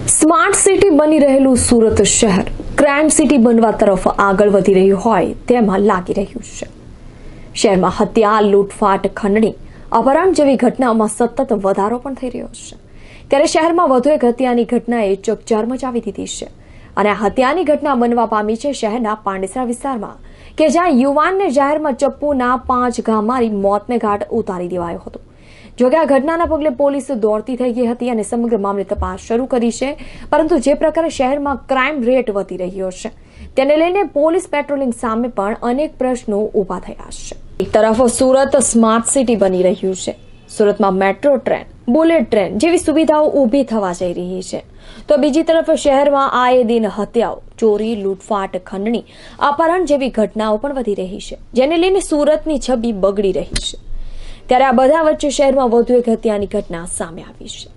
Smart city બની રહેલું સુરત શહેર ક્રાઇમ સિટી બનવા તરફ આગળ વધી રહ્યું હોય તેમાં લાગી રહ્યું છે। શહેરમાં હત્યા, લૂંટફાટ, ખંડણી, અપહરણ જેવી ઘટનાઓમાં સતત વધારો પણ થઈ રહ્યો છે। ત્યારે શહેરમાં વધુ એક હત્યાની ઘટનાએ ચકચાર મચાવી દીધી છે અને આ હત્યાની ઘટના બનવા પામી છે શહેરના પાંડેસરા વિસ્તારમાં, કે જ્યાં યુવાનને જાહેરમાં ચપ્પુના 5 ઘા મારી મોતને ઘાટ ઉતારી દેવાયો હતો। જોકે આ ઘટનાના પગલે પોલીસ દોડતી થઈ ગઈ હતી અને સમગ્ર મામલે તપાસ શરૂ કરી છે, પરંતુ જે પ્રકારે શહેરમાં ક્રાઇમ રેટ વધી રહ્યો છે તેને લઈને પોલીસ પેટ્રોલિંગ સામે પણ અનેક પ્રશ્નો ઊભા થયા છે। એક તરફ સુરત સ્માર્ટ સિટી બની રહ્યું છે, સુરતમાં મેટ્રો ટ્રેન, બુલેટ ટ્રેન જેવી સુવિધાઓ ઊભી થવા જઈ રહી છે, તો બીજી તરફ શહેરમાં આએ દિન હત્યાઓ, ચોરી, લૂંટફાટ, ખંડણી, અપહરણ જેવી ઘટનાઓ પણ વધી રહી છે, જેને લઈને સુરતની છબી બગડી રહી છે। ત્યારે આ બધા વચ્ચે શહેરમાં વધુ એક હત્યાની ઘટના સામે આવી છે।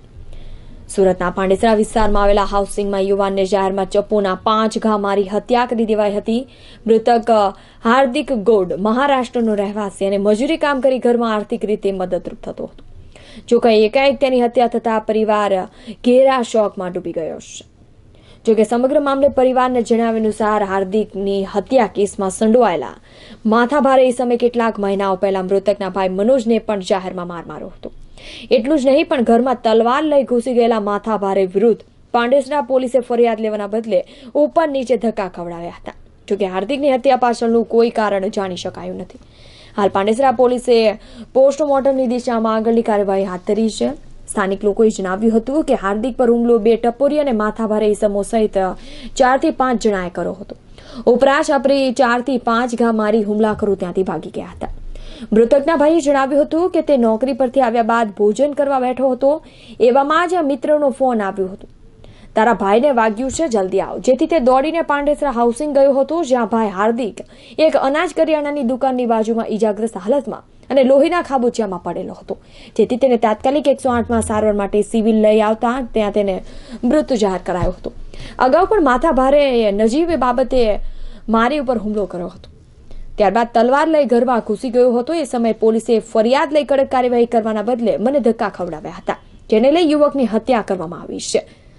સુરતના પાંડેસરા વિસ્તારમાં આવેલા હાઉસિંગમાં યુવાનને જાહેરમાં ચપ્પુના 5 ઘા મારી હત્યા કરી દેવાઈ હતી। મૃતક હાર્દિક ગોડ મહારાષ્ટ્રનો રહેવાસી અને મજૂરી કામ કરી ઘરમાં આર્થિક રીતે મદદરૂપ થતો હતો। જો કે એકાએક તેની હત્યા થતા પરિવાર ઘેરા શોકમાં ડૂબી ગયો છે। જોકે સમગ્ર મામલે પરિવારને જણાવ્યા અનુસાર હાર્દિકની હત્યા કેસમાં સંડોવાયેલા માથાભારે એ સમયે કેટલાક મહિનાઓ પહેલા મૃતકના ભાઈ મનોજને પણ જાહેરમાં માર માર્યો હતો। એટલું જ નહીં, પણ ઘરમાં તલવાર લઈ ઘૂસી ગયેલા માથાભારે વિરુદ્ધ પાંડેસરા પોલીસે ફરિયાદ લેવાના બદલે ઉપર નીચે ધક્કા ખવડાવ્યા હતા। જોકે હાર્દિકની હત્યા પાછળનું કોઈ કારણ જાણી શકાયું નથી। હાલ પાંડેસરા પોલીસે પોસ્ટમોર્ટમની દિશામાં આગળની કાર્યવાહી હાથ ધરી છે। સ્થાનિક લોકોએ જણાવ્યું હતું કે હાર્દિક પર હુમલો 2 ટપોરી અને માથાભારે ઇસમો સહિત 4 થી 5 જણાએ કર્યો હતો। ઉપરાંત છાપરી 4 થી 5 ઘા મારી હુમલાખોરો ત્યાંથી ભાગી ગયા હતા। મૃતકના ભાઈએ જણાવ્યું હતું કે તે નોકરી પરથી આવ્યા બાદ ભોજન કરવા બેઠો હતો, એવામાં જ મિત્રનો ફોન આવ્યો હતો, તારા ભાઈને વાગ્યું છે, જલ્દી આવ। જેથી તે દોડીને પાંડેસરા હાઉસિંગ ગયો હતો, જ્યાં ભાઈ હાર્દિક એક અનાજ કરિયાણાની દુકાનની બાજુમાં ઈજાગ્રસ્ત હાલતમાં અને લોહીના ખાબોચિયામાં પડેલો હતો, જેથી તેને તાત્કાલિક 108માં સારવાર માટે સિવિલ લઈ આવતા ત્યાં તેને મૃત જાહેર કરાયો હતો। અગાઉ પણ માથાભારે નજીબ બાબતે મારી ઉપર હુમલો કર્યો હતો, ત્યારબાદ તલવાર લઈ ઘરમાં ઘૂસી ગયો હતો। એ સમયે પોલીસે ફરિયાદ લઈ કડક કાર્યવાહી કરવાના બદલે મને ધક્કા ખવડાવ્યા હતા, જેને લઈ યુવકની હત્યા કરવામાં આવી છે।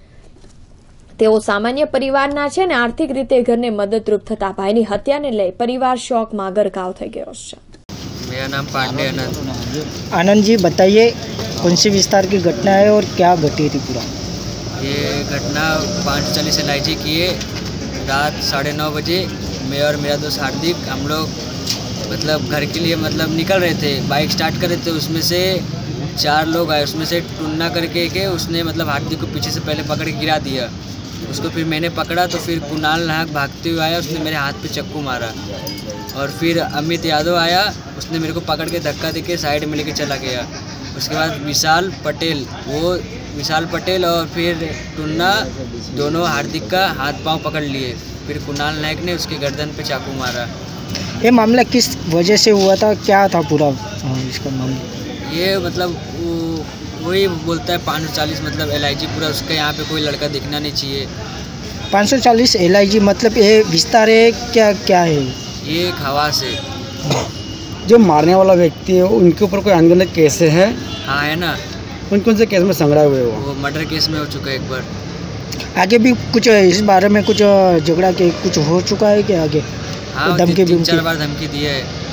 તેઓ સામાન્ય પરિવારના છે ને આર્થિક રીતે ઘરને મદદરૂપ થતા ભાઈની હત્યાને લઈ પરિવાર શોકમાં ગરકાવ થઈ ગયો છે। मेरा नाम पांडे आनंद जी, बताइए कौन सी विस्तार की घटना है और क्या घटी थी पूरा? ये घटना 540 LIG की है। रात 9:30 बजे मैं और मेरा दोस्त हार्दिक हम लोग मतलब घर के लिए मतलब निकल रहे थे, बाइक स्टार्ट कर रहे थे। उसमें से 4 लोग आए, उसमें से टुन्ना करके के उसने मतलब हार्दिक को पीछे से पहले पकड़ के गिरा दिया। उसको फिर मैंने पकड़ा तो फिर कुणाल नाहक भागते हुए आया, उसने मेरे हाथ पे चक्कू मारा और फिर अमित यादव आया, उसने मेरे को पकड़ के धक्का दे के साइड में लेके चला गया। उसके बाद विशाल पटेल और फिर टुन्ना दोनों हार्दिक का हाथ पांव पकड़ लिए। फिर कुणाल नायक ने उसके गर्दन पे चाकू मारा। ये मामला किस वजह से हुआ था, क्या था पूरा इसका मामला? ये मतलब वही बोलता है 540 मतलब LIG पूरा, उसका यहाँ पे कोई लड़का दिखना नहीं चाहिए। 540 LIG मतलब ये विस्तार है, क्या क्या है ये? एक हवास है। जो मारने वाला व्यक्ति है उनके ऊपर कोई अनगिनत केस है? हाँ है ना। कौन से केस में संगड़ा हुए वो मर्डर केस में हो चुका है एक बार। आगे भी कुछ इस बारे में कुछ झगड़ा के कुछ हो चुका है क्या आगे? हाँ, धमकी 3-4 बार धमकी दी है।